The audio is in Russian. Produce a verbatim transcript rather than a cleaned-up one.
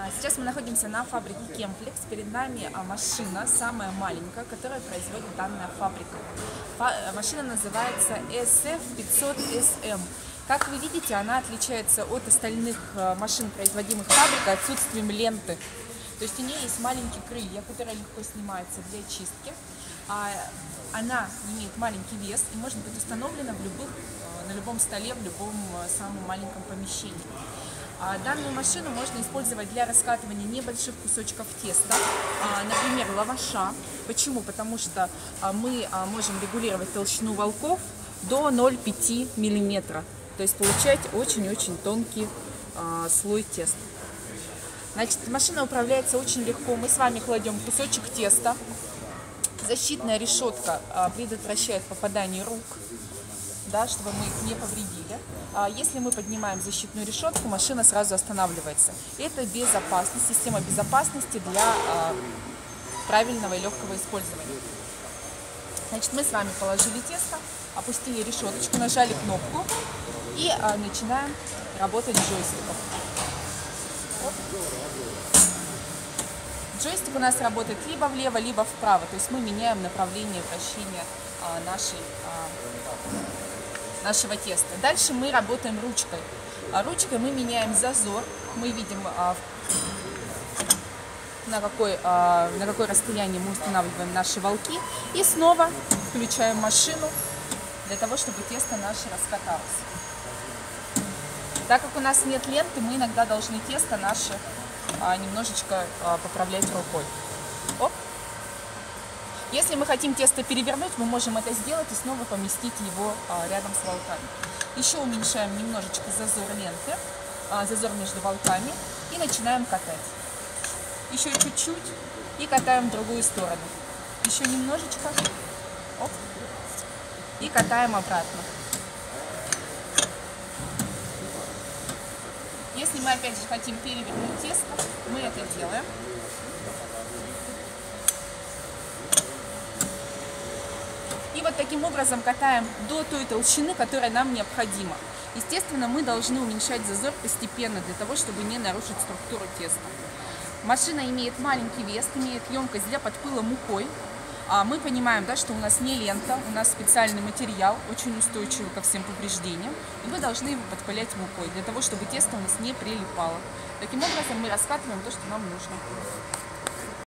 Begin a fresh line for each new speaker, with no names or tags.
Сейчас мы находимся на фабрике Кемплекс. Перед нами машина, самая маленькая, которая производит данная фабрика. Машина называется эс эф пятьсот эс эм. Как вы видите, она отличается от остальных машин, производимых фабрикой, отсутствием ленты. То есть у нее есть маленькие крылья, которые легко снимаются для чистки. Она имеет маленький вес и может быть установлена в любых, на любом столе, в любом самом маленьком помещении. Данную машину можно использовать для раскатывания небольших кусочков теста, например, лаваша. Почему? Потому что мы можем регулировать толщину волков до ноль целых пять десятых миллиметра, то есть получать очень-очень тонкий слой теста. Значит, машина управляется очень легко. Мы с вами кладем кусочек теста. Защитная решетка предотвращает попадание рук, да, чтобы мы их не повредили. Если мы поднимаем защитную решетку, машина сразу останавливается. Это безопасность, система безопасности для правильного и легкого использования. Значит, мы с вами положили тесто, опустили решеточку, нажали кнопку и начинаем работать джойстиком. Оп. Джойстик у нас работает либо влево, либо вправо, то есть мы меняем направление вращения нашей нашего теста. Дальше мы работаем ручкой. Ручкой мы меняем зазор. Мы видим, на какой, на какое расстояние мы устанавливаем наши волки. И снова включаем машину для того, чтобы тесто наше раскаталось. Так как у нас нет ленты, мы иногда должны тесто наше немножечко поправлять рукой. Оп. Если мы хотим тесто перевернуть, мы можем это сделать и снова поместить его рядом с волками. Еще уменьшаем немножечко зазор ленты, зазор между волками и начинаем катать. Еще чуть-чуть и катаем в другую сторону. Еще немножечко. Оп. И катаем обратно. Если мы опять же хотим перевернуть тесто, мы это делаем. И вот таким образом катаем до той толщины, которая нам необходима. Естественно, мы должны уменьшать зазор постепенно, для того, чтобы не нарушить структуру теста. Машина имеет маленький вес, имеет емкость для подпыла мукой. Мы понимаем, да, что у нас не лента, у нас специальный материал, очень устойчивый ко всем повреждениям. И мы должны его подпылять мукой, для того, чтобы тесто у нас не прилипало. Таким образом мы раскатываем то, что нам нужно.